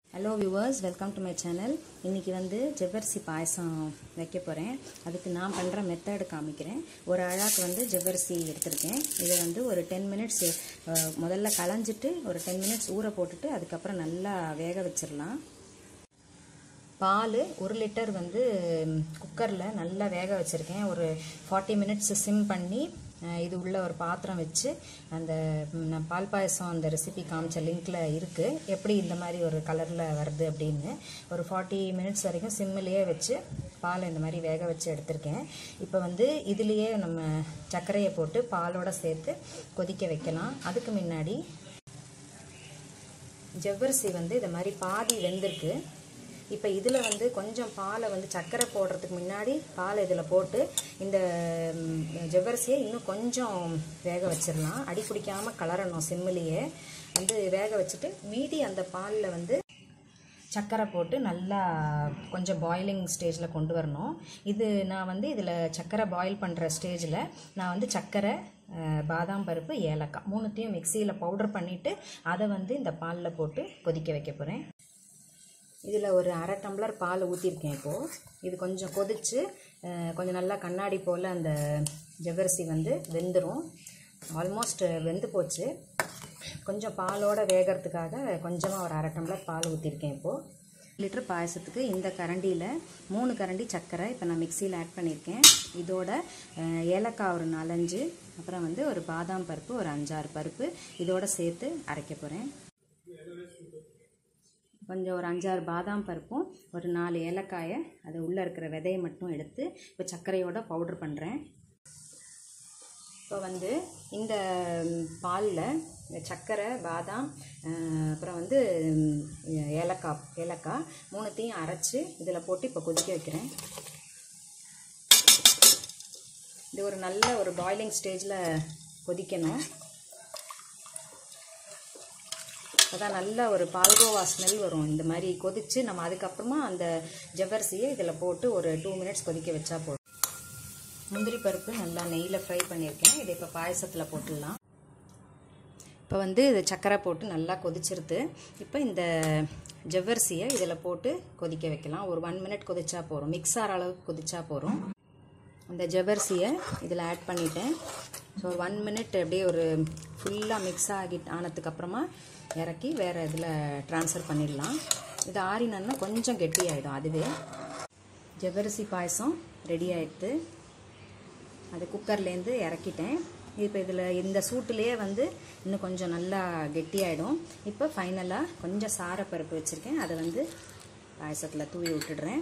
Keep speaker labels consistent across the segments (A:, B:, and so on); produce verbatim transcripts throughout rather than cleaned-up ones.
A: Hello viewers, welcome to my channel. இன்னைக்கு வந்து ஜவ்வரிசி பாயசம் வைக்க போறேன். அதுக்கு நான் பண்ற மெத்தட் காமிக்கிறேன். ஒரு அழாக்கு வந்து ஜவ்வரிசி எடுத்துர்க்கேன். இத வந்து ஒரு ten minutes முதல்ல கலஞ்சிட்டு ஒரு ten minutes ஊற போட்டுட்டு அதுக்கு அப்புறம் நல்லா வேக வச்சிரலாம். பால் ஒரு லிட்டர் வந்து குக்கர்ல நல்லா வேக வச்சிருக்கேன். ஒரு forty minutes சிம் பண்ணி இது உள்ள ஒரு பாத்திரம் வச்சு அந்த பால் பாயசம் அந்த ரெசிபி காமிச்ச லிங்க்ல இருக்கு. எப்படி இந்த மாதிரி ஒரு கலர்ல வருது அப்படினு ஒரு forty minutes வரைக்கும் சிம்மிலேயே வச்சு பால் இந்த மாதிரி வேக வச்சு எடுத்துர்க்கேன். இப்போ வந்து இதுலயே நம்ம சர்க்கரையை போட்டு பாலோட சேர்த்து கொதிக்க வைக்கலாம். அதுக்கு முன்னாடி ஜவ்வரிசி வந்து இந்த மாதிரி பாதி வெந்திருக்கு. இப்போ இதில் வந்து கொஞ்சம் பாலை வந்து சர்க்கரை போடுறதுக்கு முன்னாடி பால் இதில் போட்டு இந்த ஜவ்வரிசியை இன்னும் கொஞ்சம் வேக வச்சிடலாம். அடி பிடிக்காமல் கலரணும். சிம்மிலேயே வந்து வேக வச்சுட்டு மீதி அந்த பாலில் வந்து சர்க்கரை போட்டு நல்லா கொஞ்சம் பாயிலிங் ஸ்டேஜில் கொண்டு வரணும். இது நான் வந்து இதில் சர்க்கரை பாயில் பண்ணுற ஸ்டேஜில் நான் வந்து சர்க்கரை பாதாம் பருப்பு ஏலக்காய் மூணுத்தையும் மிக்சியில் பவுடர் பண்ணிவிட்டு அதை வந்து இந்த பாலில் போட்டு கொதிக்க வைக்க போகிறேன். இதில் ஒரு அரை டம்ளர் பால் ஊற்றிருக்கேன். இப்போது இது கொஞ்சம் கொதித்து கொஞ்சம் நல்லா கண்ணாடி போல் அந்த ஜவ்வரிசி வந்து வெந்துடும். ஆல்மோஸ்ட் வெந்து போச்சு. கொஞ்சம் பாலோட வேகிறதுக்காக கொஞ்சமாக ஒரு அரை டம்ளர் பால் ஊற்றிருக்கேன். இப்போது லிட்டர் பாயசத்துக்கு இந்த கரண்டியில் மூணு கரண்டி சர்க்கரை இப்போ நான் மிக்சியில் ஆட் பண்ணியிருக்கேன். இதோட ஏலக்காய் ஒரு நாலஞ்சு, அப்புறம் வந்து ஒரு பாதாம் பருப்பு ஒரு அஞ்சாறு பருப்பு இதோட சேர்த்து அரைக்க போகிறேன். கொஞ்சம் ஒரு அஞ்சாறு பாதாம் பருப்பும் ஒரு நாலு ஏலக்காயை அது உள்ளே இருக்கிற விதையை மட்டும் எடுத்து இப்போ சர்க்கரையோட பவுடர் பண்ணுறேன். இப்போ வந்து இந்த பாலில் சர்க்கரை பாதாம் அப்புறம் வந்து ஏலக்காய் ஏலக்காய் மூணுத்தையும் அரைச்சி இதில் போட்டு இப்போ கொதிக்க வைக்கிறேன். இது ஒரு நல்ல ஒரு பாயிலிங் ஸ்டேஜில் கொதிக்கணும். அதான் நல்ல ஒரு பால்கோவா ஸ்மெல் வரும். இந்த மாதிரி கொதித்து நம்ம அதுக்கப்புறமா அந்த ஜவ்வரிசியை இதில் போட்டு ஒரு டூ மினிட்ஸ் கொதிக்க வச்சா போதும். முந்திரி பருப்பு நல்லா நெய்யில் ஃப்ரை பண்ணியிருக்கேன். இதை இப்போ பாயசத்தில் போட்டுடலாம். இப்போ வந்து இது சர்க்கரை போட்டு நல்லா கொதிச்சிருது. இப்போ இந்த ஜவ்வரிசியை இதில் போட்டு கொதிக்க வைக்கலாம். ஒரு ஒன் மினிட் கொதிச்சா போகிறோம். மிக்ஸ் ஆகிற அளவுக்கு கொதிச்சா போகிறோம். அந்த ஜவ்வரிசியை இதில் ஆட் பண்ணிட்டேன். ஸோ ஒரு ஒன் மினிட் அப்படியே ஒரு ஃபுல்லாக மிக்ஸ் ஆகி ஆனதுக்கப்புறமா இறக்கி வேறு இதில் ட்ரான்ஸ்ஃபர் பண்ணிடலாம். இது ஆறினன்னா கொஞ்சம் கெட்டி ஆகிடும். அதுவே ஜவ்வரிசி பாயசம் ரெடி ஆகிடுது. அது குக்கர்லேருந்து இறக்கிட்டேன். இப்போ இதில் இந்த சூட்டுலேயே வந்து இன்னும் கொஞ்சம் நல்லா கெட்டி ஆகிடும். இப்போ ஃபைனலாக கொஞ்சம் சாரப்பருப்பு வச்சுருக்கேன். அதை வந்து பாயசத்தில் தூவி விட்டுடுறேன்.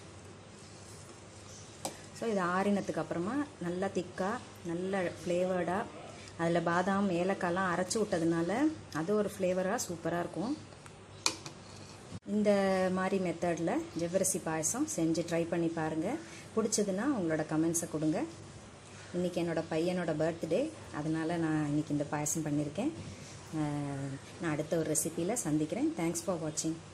A: ஸோ இது ஆறினத்துக்கு அப்புறமா நல்லா திக்காக நல்ல ஃப்ளேவர்டாக அதில் பாதாம் ஏலக்காய்லாம் அரைச்சி விட்டதுனால அது ஒரு ஃப்ளேவராக சூப்பராக இருக்கும். இந்த மாதிரி மெத்தடில் ஜவ்வரிசி பாயசம் செஞ்சு ட்ரை பண்ணி பாருங்கள். பிடிச்சதுன்னா உங்களோட கமெண்ட்ஸை கொடுங்க. இன்றைக்கி என்னோடய பையனோட பர்த்டே, அதனால் நான் இன்றைக்கி இந்த பாயசம் பண்ணியிருக்கேன். நான் அடுத்த ஒரு ரெசிப்பியில் சந்திக்கிறேன். தேங்க்ஸ் ஃபார் வாட்சிங்.